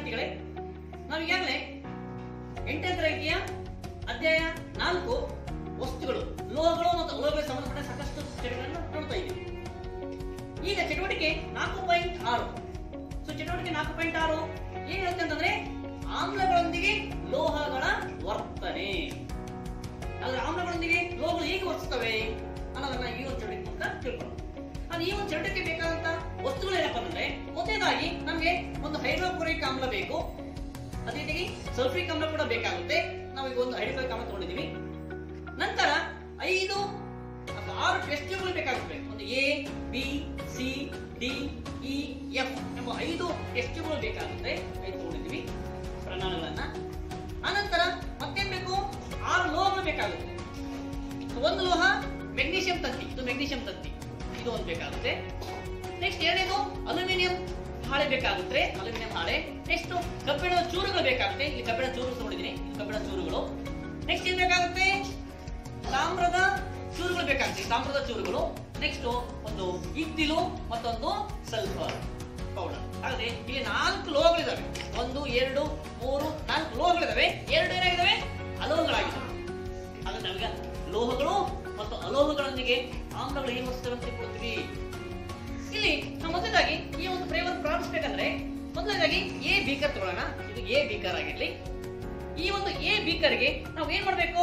ವಿದ್ಯಾರ್ಥಿಗಳೇ, ನಾವು ಈಗಾಗಲೇ 8ನೇ ತರಗತಿಯ ಅಧ್ಯಾಯ 4 ವಸ್ತುಗಳು, ಲೋಹಗಳು ಮತ್ತು ಅಲೋಹಗಳಿಗೆ ಸಂಬಂಧಪಟ್ಟ ಸಾಕಷ್ಟು ಚಟುವಟಿಕೆಗಳನ್ನು ನೋಡ್ತಾ ಇದ್ದೀವಿ. ಈಗ ಚಟುವಟಿಕೆ 4.6. ಚಟುವಟಿಕೆ 4.6 ಏನ್ ಹೇಳುತ್ತೆ ಅಂತಂದ್ರೆ ಆಮ್ಲಗಳೊಂದಿಗೆ ಲೋಹಗಳ ವರ್ತನೆ. ಆದ್ರೆ ಆಮ್ಲಗಳೊಂದಿಗೆ ಲೋಹಗಳು ಹೇಗೆ ವರ್ತಿಸ್ತವೆ ಅನ್ನೋದನ್ನ ಈ ಒಂದು ಚಟುವಟಿಕೆ ಅಂತ ತಿಳ್ಕೊಳ್ಳೋಣ. ಅದು ಈ ಒಂದು ಚಟುವಟಿಕೆ ಬೇಕಾದಂತ ವಸ್ತುಗಳು ಏನಪ್ಪಾ ಅಂದ್ರೆ, ಮೊದಲನೇದಾಗಿ ನಮಗೆ ಒಂದು ಹೈಡ್ರೋಕ್ಲೋರಿಕ್ ಆಮ್ಲ ಬೇಕು, ಅದೇ ರೀತಿಯಾಗಿ ಸಲ್ಫ್ರಿಕ್ ಆಮ್ಲ ಕೂಡ ಬೇಕಾಗುತ್ತೆ. ನಾವು ಈಗ ಒಂದು ಹೈಡ್ರೋಕ್ಲೋರಿಕ್ ಆಮ್ಲ ತಗೊಂಡಿದ್ದೀವಿ. ನಂತರ 5 ಅಥವಾ 6 ಟೆಸ್ಟ್ ಟ್ಯೂಬ್ಗಳು ಬೇಕಾಗುತ್ತೆ. ಒಂದು A, B, C, D, E, F ಎಂಬ 5 ಟೆಸ್ಟ್ ಟ್ಯೂಬ್ಗಳು ಬೇಕಾಗುತ್ತೆ. 5 ತಗೊಂಡಿದ್ದೀವಿ ಪ್ರಮಾಣಗಳನ್ನ. ಆನಂತರ ಮತ್ತೇನ್ ಬೇಕು, 6 ಲೋಹಗಳು ಬೇಕಾಗುತ್ತೆ. ಒಂದು ಲೋಹ ಮೆಗ್ನೀಷಿಯಂ ತಂತಿ, ಇದು ಮೆಗ್ನೀಷಿಯಂ ತಂತಿ, ಇದು ಒಂದು ಬೇಕಾಗುತ್ತೆ. ನೆಕ್ಸ್ಟ್ ಎರಡನೇದು ಅಲ್ಯೂಮಿನಿಯಂ ಹಾಳೆ ಬೇಕಾಗುತ್ತೆ, ಅಲ್ಯೂಮಿನಿಯಂ ಹಾಳೆ. ನೆಕ್ಸ್ಟ್ ಕಬ್ಬಿಣದ ಚೂರುಗಳು ಬೇಕಾಗುತ್ತೆ. ಇಲ್ಲಿ ಕಬ್ಬಿಣದ ಚೂರು ನೋಡಿದೀನಿ, ಕಬ್ಬಿಣದ ಚೂರುಗಳು. ನೆಕ್ಸ್ಟ್ ಏನ್ ಬೇಕಾಗುತ್ತೆ, ತಾಮ್ರದ ಚೂರುಗಳು ಬೇಕಾಗುತ್ತೆ, ತಾಮ್ರದ ಚೂರುಗಳು. ನೆಕ್ಸ್ಟ್ ಒಂದು ಇದ್ದಿಲು ಮತ್ತೊಂದು ಸಲ್ಫರ್ ಪೌಡರ್. ಹಾಗಾದ್ರೆ ಇಲ್ಲಿ 4 ಲೋಹಗಳಿದಾವೆ. 1 2 3 4 ಲೋಹಗಳಿದಾವೆ. 2 ಏನಾಗಿದಾವೆ, ಅಲೋಹಗಳಾಗಿದ್ದಾವೆ. ಹಾಗಾದ್ರೆ ನಮಗೆ ಲೋಹಗಳು ಮತ್ತು ಅಲೋಹಗಳೊಂದಿಗೆ ಆಮ್ಲಗಳು ಹೇಗೆ ವರ್ತಿಸ್ತವೆ ಅಂತ ತಿಳ್ಕೊಳ್ತೀವಿ. ಇಲ್ಲಿ ನಾವು ಮೊದಲಾಗಿ ಈ ಒಂದು ಪ್ರಯೋಗವನ್ನು ಪ್ರಾರಂಭಿಸಬೇಕಂದ್ರೆ ಮೊದಲಾಗಿ ಎ ಬೀಕರ್ ತಗೊಳ್ಳೋಣ. ಇದು ಎ ಬೀಕರ್ ಆಗಿರ್ಲಿ. ಈ ಒಂದು ಎ ಬೀಕರ್ಗೆ ನಾವು ಏನ್ ಮಾಡಬೇಕು,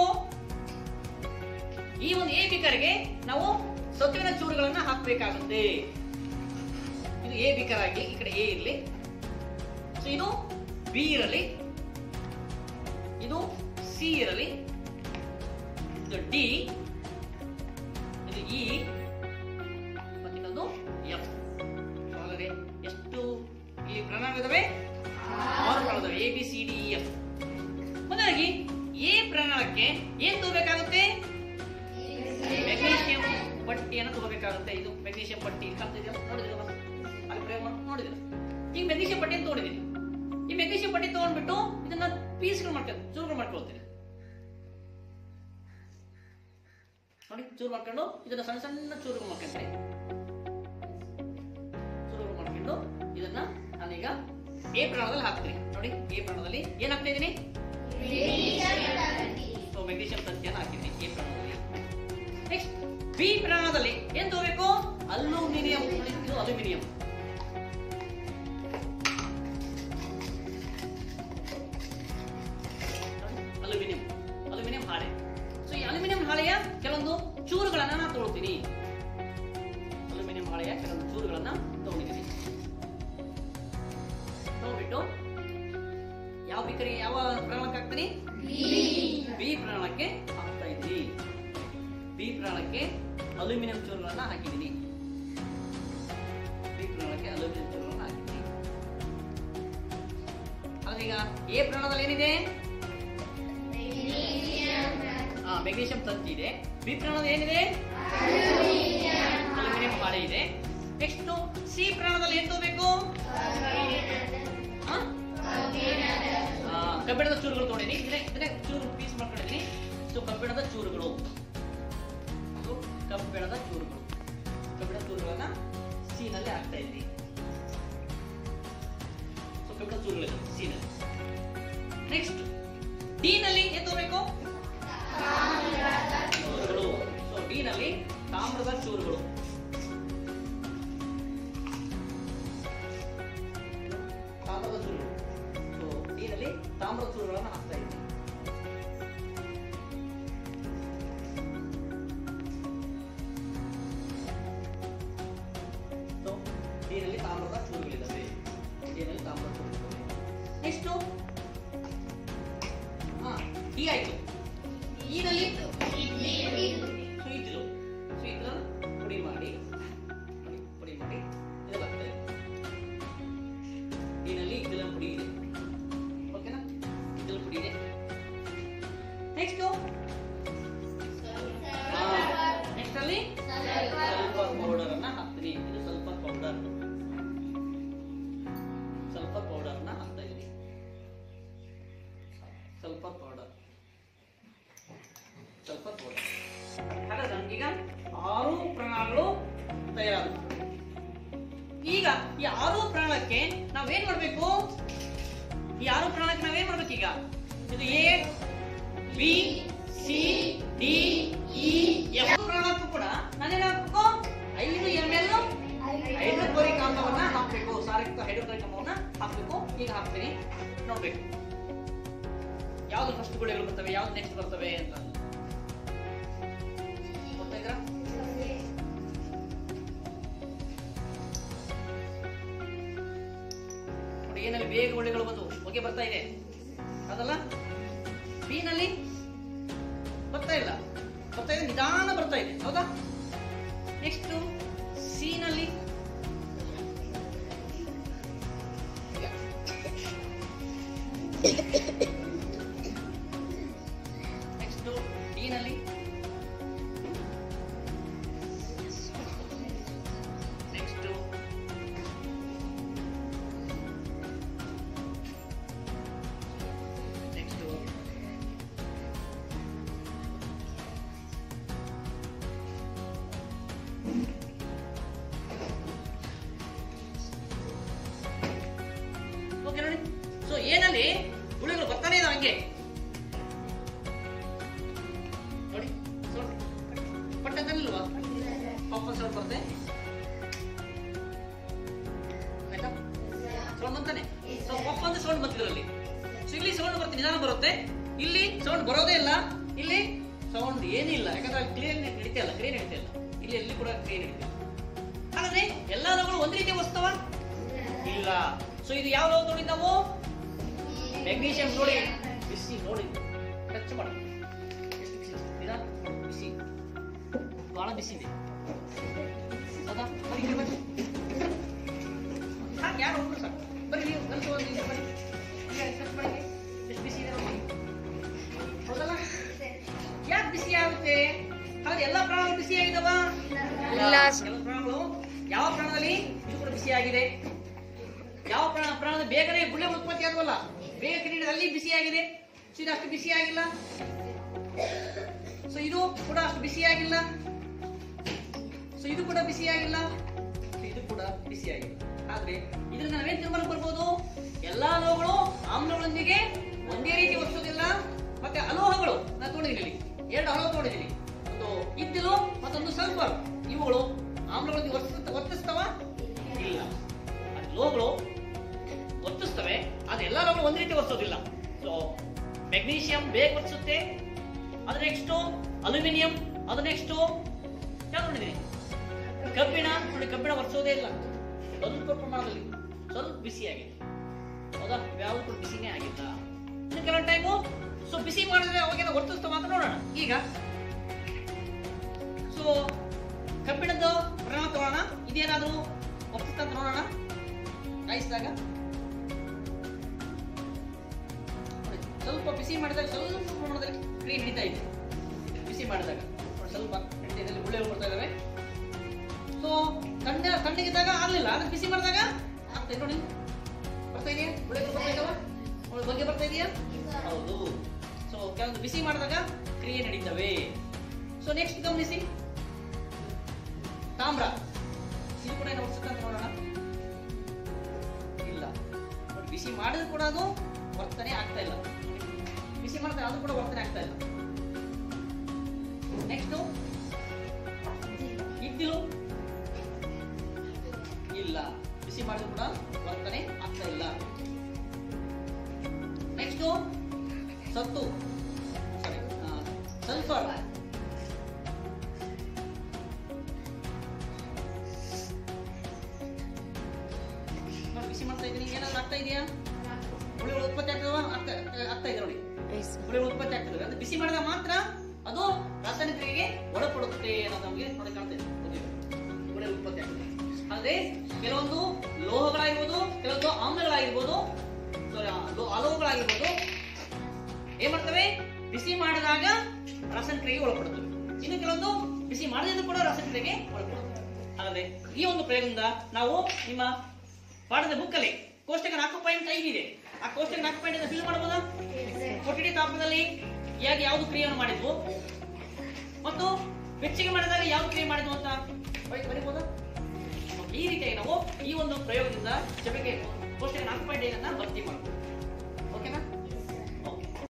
ಈ ಒಂದು ಎ ಬೀಕರ್ಗೆ ನಾವು ಸತುವಿನ ಚೂರುಗಳನ್ನ ಹಾಕಬೇಕಾಗುತ್ತೆ. ಇದು ಎ ಬೀಕರ್ ಆಗಿ ಈ ಕಡೆ ಎ ಇರಲಿ, ಇದು ಬಿ ಇರಲಿ, ಇದು ಸಿ ಇರಲಿ, ಇದು ಡಿ, ಇದು ಇ ಮತ್ತು ಇನ್ನೊಂದು ಎಫ್. ಹಾಗಾದ್ರೆ ಎಷ್ಟು ಇಲ್ಲಿ ಪ್ರಣಾಳಗಳಿದಾವೆ, 6 ಪ್ರಣಾಳಗಳಿದಾವೆ. A B C D E F. ಮೊದಲಾಗಿ ಎ ಪ್ರಣಾಳಕ್ಕೆ ಏನ್ ತಗೋಬೇಕಾಗುತ್ತೆ, ಮೆಗ್ನೀಷಿಯಂ ಪಟ್ಟಿಯನ್ನು ತಗೋಬೇಕಾಗುತ್ತೆ. ಇದು ಮೆಗ್ನೀಷಿಯಂ ಪಟ್ಟಿ ನೋಡಿದ್ರೆ ಅಲ್ಲಿ ಪ್ರಯೋಗ ನೋಡಿದ್ರೆ ಈಗ ಮೆಗ್ನೀಷಿಯಂ ಪಟ್ಟಿಯನ್ನು ತಗೊಂಡಿದ್ದೀನಿ. ಈ ಮೆಗ್ನೀಷಿಯಂ ಪಟ್ಟಿ ತಗೊಂಡ್ಬಿಟ್ಟು ಇದನ್ನ ಪೀಸ್ಗಳು ಮಾಡ್ಕೊಂಡು ಚೂರುಗಳು ಮಾಡ್ಕೊಳ್ತೀನಿ. ನೋಡಿ, ಚೂರು ಮಾಡ್ಕೊಂಡು ಇದನ್ನ ಸಣ್ಣ ಸಣ್ಣ ಚೂರುಗಳು ಮಾಡ್ಕೊಂತೀನಿ. ಚೂರುಗಳು ಮಾಡ್ಕೊಂಡು ಇದನ್ನ ನಾನೀಗ ಎ ಪ್ರಮಾಣದಲ್ಲಿ ಹಾಕ್ತೀನಿ. ನೋಡಿ, ಎ ಪ್ರಮಾಣದಲ್ಲಿ ಏನ್ ಹಾಕ್ತಾ ಇದ್ದೀನಿ, ಮೆಗ್ನೀಷಿಯಂ ತಂತಿಯನ್ನು ಹಾಕಿದ್ದೀನಿ ಎ ಪ್ರಮಾಣದಲ್ಲಿ. ನೆಕ್ಸ್ಟ್ ಬಿ ಪ್ರಮಾಣದಲ್ಲಿ ಏನ್ ತಗೋಬೇಕು, ಅಲ್ಯೂಮಿನಿಯಂ. ಇದು ಅಲ್ಯೂಮಿನಿಯಂ. ಅಲ್ಯೂಮಿನಿಯಂ, ಅಲ್ಯೂಮಿನಿಯಂ ಹಾಳೆ. ಸೊ ಈ ಅಲ್ಯೂಮಿನಿಯಂ ಹಾಳೆಯ ಕೆಲವೊಂದು ಚೂರುಗಳನ್ನ ನಾನು ತಗೊಳ್ತೀನಿ. ಅಲ್ಯೂಮಿನಿಯಂ ಹಾಳೆಯ ಕೆಲವೊಂದು ಚೂರುಗಳನ್ನ ತಗೊಂಡಿದ್ದೀನಿ. ತಗೊಂಡ್ಬಿಟ್ಟು ಯಾವ ಬೀಕರಿಗೆ ಯಾವ ಪ್ರಮಾಣಕ್ಕೆ ಹಾಕ್ತೀನಿ, ಬಿ ಪ್ರಮಾಣಕ್ಕೆ ಹಾಕ್ತಾ ಇದ್ದೀನಿ. ಬಿ ಪ್ರಮಾಣಕ್ಕೆ ಅಲ್ಯೂಮಿನಿಯಂ ಚೂರುಗಳನ್ನ ಹಾಕಿದ್ದೀನಿ. ಬಿ ಪ್ರಮಾಣಕ್ಕೆ ಅಲ್ಯೂಮಿನಿಯಂ ಚೂರುಗಳನ್ನ ಹಾಕಿದ್ದೀನಿ. ಈಗ ಎ ಪ್ರಮಾಣದಲ್ಲಿ ಏನಿದೆ, ಮೆಗ್ನೀಷಿಯಂ ತಂತಿ ಇದೆ. ಬಿ ಪ್ರಮಾಣದಲ್ಲಿ ಏನಿದೆ, ಅಲ್ಯೂಮಿನಿಯಂ ಹಾಳೆ ಇದೆ. ನೆಕ್ಸ್ಟ್ ಸಿ ಪ್ರಮಾಣದಲ್ಲಿ ಏನ್ ತಗೋಬೇಕು, ಕಬ್ಬಿಣದ ಚೂರುಗಳು ತಗೊಂಡಿನಿ. ಇದನ್ನೇ ಚೂರು ಪೀಸ್ ಮಾಡ್ಕೊಂಡಿದ್ದೀನಿ. ಸೊ ಕಬ್ಬಿಣದ ಚೂರುಗಳು, ಕಬ್ಬಿಣದ ಚೂರುಗಳು, ಕಬ್ಬಿಣದ ಚೂರುಗಳನ್ನ ಸಿ ನಲ್ಲಿ ಹಾಕ್ತಾ ಇದ್ದೀನಿ. ಸೊ ಕಬ್ಬಿಣದ ಚೂರುಗಳು ಸಿ ನಲ್ಲಿ. ನೆಕ್ಸ್ಟ್ ಡಿ ನಲ್ಲಿ ಏನ್ ತಗೋಬೇಕು, ಚೂರುಗಳು. ಸೊ ಡಿ ನಲ್ಲಿ ತಾಮ್ರದ ಚೂರುಗಳು. ತಾಮ್ರದ ಚೂರುಗಳು. ಸೊ ಡಿ ನಲ್ಲಿ ತಾಮ್ರದ ಚೂರುಗಳನ್ನ ಹಾಕ್ತಾ ಇದ್ದೀನಿ. ಡಿನಲ್ಲಿ ತಾಮ್ರದ ಚೂರುಗಳಿದ್ದಾವೆ. ಡಿನಲ್ಲಿ ತಾಮ್ರದ ಚೂರುಗಳು. ನೆಕ್ಸ್ಟ್ ಡಿ ಆಯ್ತು. ಈ ನಲ್ಲಿ ಇದ್ದಿಲು ಪುಡಿ ಮಾಡಿ ಇದೆಲ್ಲ ಆಗ್ತದೆ. ಡಿನಲ್ಲಿ ಇದೆಲ್ಲ ಪುಡಿ ಇದೆ. ಓಕೆನಾ, ಇದೆಲ್ಲ ಪುಡಿ ಇದೆ. ನೆಕ್ಸ್ಟ್ ನೆಕ್ಸ್ಟ್ ಅಲ್ಲಿ ಸಲ್ಫರ್ ಪೌಡರ್ ಅನ್ನ ಹಾಕ್ತೀನಿ. ಇದು ಸಲ್ಫರ್ ಪೌಡರ್. ಸಲ್ಫರ್ ಪೌಡರ್ ಅನ್ನ ಹಾಕ್ತಾ ಇದ್ದೀನಿ. Sulphur powder, sulphur powder. ಹಾಗಾದ್ರೆ ನಮ್ಗೀಗ 6 ಪ್ರಮಾಣಗಳು ತಯಾರಾಗುತ್ತೆ. ಈಗ ಈ 6 ಪ್ರಮಾಣಕ್ಕೆ ನಾವೇನ್ ಮಾಡ್ಬೇಕು, ಈ 6 ಪ್ರಾಣಕ್ಕೆ ನಾವೇನ್ ಮಾಡ್ಬೇಕು ಈಗ? ಇದು A B C D E F ಪ್ರಾಣಕ್ಕೂ ಕೂಡ ನಾನೇನ್ ಹಾಕ್ಬೇಕು? 5 ml ಹೈಡ್ರೋಕ್ಲೋರಿಕ್ ಆಮ್ಲವನ್ನ ಹಾಕ್ಬೇಕು, ಸಾರಯುಕ್ತ ಹೈಡ್ರೋಕ್ಲೋರಿಕ್ ಆಮ್ಲವನ್ನ ಹಾಕ್ಬೇಕು. ಈಗ ಹಾಕ್ತೀನಿ, ನೋಡ್ಬೇಕು ಯಾವ್ದು ಫಸ್ಟ್ ಗುಳಿಗಳು ಬರ್ತವೆ, ಯಾವ್ದು ನೆಕ್ಸ್ಟ್ ಬರ್ತವೆ ಅಂತ. ಗೊತ್ತಾ ಇದ್ರಾ? ನೋಡಿ, ಏನಲ್ಲಿ ಬೇಗ ಗುಳಿಗಳು ಬಂದು ಹೊಗೆ ಬರ್ತಾ ಇದೆ ಅದಲ್ಲ, ಬಿ ನಲ್ಲಿ ಬರ್ತಾ ಇಲ್ಲ, ಬರ್ತಾ ಇದೆ, ನಿಧಾನ ಬರ್ತಾ ಇದೆ, ಹೌದಾ? ನೆಕ್ಸ್ಟ್ ಸಿ ನಲ್ಲಿ ನೆಕ್ಸ್ಟ್ ಡಿ ನಲ್ಲಿ ನೆಕ್ಸ್ಟ್ ಓಕೆ ನೋಡಿ. ಸೊ ಏನಲ್ಲಿ ಗುಳಿಗಳು ಬರ್ತಾನೆ ಇದಾವೆ ಹಂಗೆ ನೋಡಿ. ಪಟ್ಟದಲ್ಲಿಲ್ವಾ ಕಾಂಪೌಂಡ್ ಸೌಂಡ್ ಬರುತ್ತೆ, ಆಯ್ತಾ? ಸೌಂಡ್ ಬಂತಾನೆ, ಪಪ್ಪ ಅಂತ ಸೌಂಡ್ ಬಂತಿದ್ರಲ್ಲಿ. ಸೊ ಇಲ್ಲಿ ಸೌಂಡ್ ಬರುತ್ತೆ, ನಿಧಾನ ಬರುತ್ತೆ. ಇಲ್ಲಿ ಸೌಂಡ್ ಬರೋದೇ ಇಲ್ಲ, ಇಲ್ಲಿ ಸೌಂಡ್ ಏನಿಲ್ಲ, ಯಾಕಂದ್ರೆ ಅಲ್ಲಿ ಕ್ಲಿಯರ್ ನಡೀತಾ ಇಲ್ಲ, ಕ್ರಿಯೆ ನಡೀತಾ ಇಲ್ಲ. ಇಲ್ಲಿ ಎಲ್ಲಿ ಕೂಡ ಕ್ರಿಯೆ ನಡೀತಾ ಇಲ್ಲ. ಹಾಗಾದ್ರೆ ಎಲ್ಲಾ ಲೋಹಗಳು ಒಂದ್ ರೀತಿಯ ವಸ್ತುವ ಇಲ್ಲ. ಸೊ ಇದು ಯಾವ ಲೋಹ ನೋಡಿ ನಾವು? ಮೆಗ್ನೀಷಿಯಂ. ನೋಡಿ ಬಿಸಿ, ನೋಡಿ ಟಚ್ ಮಾಡಿ, ಎಷ್ಟು ಬಿಸಿ ಇದೆ, ಬಿಸಿ, ಬಹಳ ಬಿಸಿ ಇದೆ, ಹೌದಾ? ಸಾಕು, ಯಾರು ಹೋಗ್ರು ಸಾಕು, ಬರೀ ನೀವು ಕಲಿತು ಬರೀ ಟಚ್ ಮಾಡಿ, ಎಷ್ಟು ಬಿಸಿ ಇದೆ ನೋಡಿ, ಹೌದಲ್ಲ? ಯಾಕೆ ಬಿಸಿ ಆಗುತ್ತೆ? ಹಾಗಾದ್ರೆ ಎಲ್ಲಾ ಪ್ರಾಣಗಳು ಬಿಸಿ ಆಗಿದಾವ? ಕೆಲವು ಪ್ರಾಣಗಳು, ಯಾವ ಪ್ರಾಣದಲ್ಲಿ ಇದು ಕೂಡ ಬಿಸಿ ಆಗಿದೆ, ಯಾವ ಪ್ರಾಣದ ಬೇಗನೆ ಗುಳ್ಳೆ ಉತ್ಪತ್ತಿ ಆದವಲ್ಲ, ಬೇಗ ಕ್ರೀಡೆ ಅಲ್ಲಿ ಬಿಸಿ ಆಗಿದೆ. ಸೊ ಇದು ಅಷ್ಟು ಬಿಸಿ ಆಗಿಲ್ಲ, ಸೊ ಇದು ಕೂಡ ಅಷ್ಟು ಬಿಸಿ ಆಗಿಲ್ಲ, ಸೊ ಇದು ಕೂಡ ಬಿಸಿ ಆಗಿಲ್ಲ, ಇದು ಕೂಡ ಬಿಸಿ ಆಗಿಲ್ಲ. ಆದ್ರೆ ಇದರಿಂದ ನಾವೇನ್ ತೀರ್ಮಾನ ಬರ್ಬೋದು? ಎಲ್ಲಾ ಲೋಹಗಳು ಆಮ್ಲಗಳೊಂದಿಗೆ ಒಂದೇ ರೀತಿ ವರ್ತಿಸೋದಿಲ್ಲ. ಮತ್ತೆ ಅಲೋಹಗಳು ನಾನು ತೋಡಿದ್ದೀನಿ, 2 ಅಲೋಹ ತೋಡಿದ್ದೀನಿ, ಒಂದು ಇದ್ದಿಲು ಮತ್ತೊಂದು ಸಲ್ಫರ್. ಇವುಗಳು ಆಮ್ಲಗಳೊಂದಿಗೆ ವರ್ತಿಸ್ತವ? ಇಲ್ಲ. ಲೋಹಗಳು ವರ್ತಿಸ್ತವೆ, ಆದ್ರೆ ಎಲ್ಲಾ ಲೋಹಗಳು ಒಂದ್ ರೀತಿ ವರ್ತಿಸೋದಿಲ್ಲ. ಸೊ ಮೆಗ್ನೀಷಿಯಂ ಬೇಗ ವರ್ತಿಸುತ್ತೆ, ಅದು ನೆಕ್ಸ್ಟ್ ಅಲ್ಯೂಮಿನಿಯಂ, ಅದು ನೆಕ್ಸ್ಟ್ ಯಾವ್ದು ನೋಡಿದೀನಿ? ಕಬ್ಬಿಣ. ನೋಡಿ, ಕಬ್ಬಿಣ ವರ್ತಿಸೋದೇ ಇಲ್ಲ, ಸ್ವಲ್ಪ ಪ್ರಮಾಣದಲ್ಲಿ ಸ್ವಲ್ಪ ಬಿಸಿಯಾಗಿದೆ, ಹೌದಾ? ಯಾವ್ದು ಕೂಡ ಬಿಸಿನೇ ಆಗಿಲ್ಲ. ಕೆಲವೊಂದು ಟೈಮು ಸೊ ಬಿಸಿ ಮಾಡಿದ್ರೆ ಅವಾಗೆಲ್ಲ ವರ್ತಿಸ್ತವ ಅಂತ ನೋಡೋಣ ಈಗ. ಸೊ ಕಬ್ಬಿಣದ ಪ್ರಮಾಣ ತಗೋಣ, ಇದೇನಾದ್ರೂ ವರ್ತಿಸ್ತ ಅಂತ ನೋಡೋಣ. ಕಾಯಿಸಿದಾಗ ಸ್ವಲ್ಪ ಬಿಸಿ ಮಾಡಿದಾಗ ಸ್ವಲ್ಪ ಪ್ರಮಾಣದಲ್ಲಿ ಕ್ರಿಯೆ ನಡೀತಾ ಇದೆ. ಬಿಸಿ ಮಾಡಿದಾಗ ಸ್ವಲ್ಪ ಇದರಲ್ಲಿ ಗುಳ್ಳೆಗಳು ಬರ್ತಾ ಇದಾವೆ. ಸೊ ತಣ್ಣಗಿದ್ದಾಗ ಆಗ್ಲಿಲ್ಲ, ಆದ್ರೆ ಬಿಸಿ ಮಾಡಿದಾಗ ಆಗ್ತದೆ. ನೋಡಿ, ಬರ್ತಾ ಇದೆಯಾ? ಗುಳ್ಳೆಗಳು ಬರ್ತಾ ಇದಾವ, ಬಗ್ಗೆ ಬರ್ತಾ ಇದೆಯಾ? ಹೌದು. ಸೊ ಕೆಲವೊಂದು ಬಿಸಿ ಮಾಡಿದಾಗ ಕ್ರಿಯೆ ನಡೀತವೆ. ಸೊ ನೆಕ್ಸ್ಟ್ ಗಮನಿಸಿ, ತಾಮ್ರ. ಇದು ಕೂಡ ಏನು ವರ್ತಿಸುತ್ತೆ ಅಂತ ನೋಡೋಣ. ಇಲ್ಲ, ನೋಡಿ, ಬಿಸಿ ಮಾಡಿದ್ರು ಕೂಡ ಅದು ವರ್ತನೆ ಆಗ್ತಾ ಇಲ್ಲ. ಬಿಸಿ ಮಾಡಿದ್ರೆ ಅದು ಕೂಡ ವರ್ತನೆ ಆಗ್ತಾ ಇಲ್ಲ. ನೆಕ್ಸ್ಟ್ ಇದ್ದಿಲು. ಇಲ್ಲ, ಬಿಸಿ ಮಾಡಿದ್ರು ಕೂಡ ವರ್ತನೆ ಆಗ್ತಾ ಇಲ್ಲ. ನೆಕ್ಸ್ಟ್ ಸತ್ತು, ಸಾರಿ, ಸಲ್ಫರ್. ಬಿಸಿ ಮಾಡ್ತಾ ಇದ್ದೀನಿ, ಏನಾದ್ರು ಆಗ್ತಾ ಇದೆಯಾ? ಗುಳಿಗಳು ಉತ್ಪತ್ತಿ ಆಗ್ತದವಾ? ಆಗ್ತಾ ಇದೆ ನೋಡಿ, ಗುಳಿಗಳು ಉತ್ಪತ್ತಿ ಆಗ್ತದೆ. ಅಂದ್ರೆ ಬಿಸಿ ಮಾಡಿದಾಗ ಮಾತ್ರ ಅದು ರಾಸಾಯನಿಕ ಕ್ರಿಯೆಗೆ ಒಳಪಡುತ್ತೆ ಅನ್ನೋದು ನಮಗೆ ನೋಡಿ ಕಾಣ್ತದೆ. ಗುಳಿಗಳು ಉತ್ಪತ್ತಿ ಆಗ್ತದೆ. ಅದೇ ಕೆಲವೊಂದು ಲೋಹಗಳಾಗಿರ್ಬೋದು, ಕೆಲವೊಂದು ಆಮ್ಲಗಳಾಗಿರ್ಬೋದು, ಅಲೋಹಗಳಾಗಿರ್ಬೋದು, ಏನ್ ಮಾಡ್ತವೆ? ಬಿಸಿ ಮಾಡಿದಾಗ ರಾಸಾಯನಿಕ ಕ್ರಿಯೆಗೆ ಒಳಪಡುತ್ತವೆ. ಇನ್ನು ಕೆಲವೊಂದು ಬಿಸಿ ಮಾಡದಿದ್ದು ಕೂಡ ರಾಸಾಯನಿಕ ಕ್ರಿಯೆಗೆ ಒಳಪಡುತ್ತವೆ. ಹಾಗಾದ್ರೆ ಈ ಒಂದು ಪ್ರಯೋಗದಿಂದ ನಾವು ನಿಮ್ಮ ಪಾಠದ ಬುಕ್ ಅಲ್ಲಿ ಕೋಷ್ಟಕ 4.5 ಇದೆ, ಆ ಕೋಷ್ಟಕ 4.5 ಫಿಲ್ ಮಾಡಬಹುದಾ? ಕೊಠಡಿ ತಾಪದಲ್ಲಿ ಹೇಗೆ ಯಾವ್ದು ಕ್ರಿಯೆಯನ್ನು ಮಾಡಿದ್ವು ಮತ್ತು ಬೆಚ್ಚಗೆ ಮಾಡಿದಾಗ ಯಾವ್ದು ಕ್ರಿಯೆ ಮಾಡಿದ್ವು ಅಂತ ಬರೀಬಹುದಾ? ಈ ರೀತಿಯಾಗಿ ನಾವು ಈ ಒಂದು ಪ್ರಯೋಗದಿಂದ ಜೊತೆಗೆ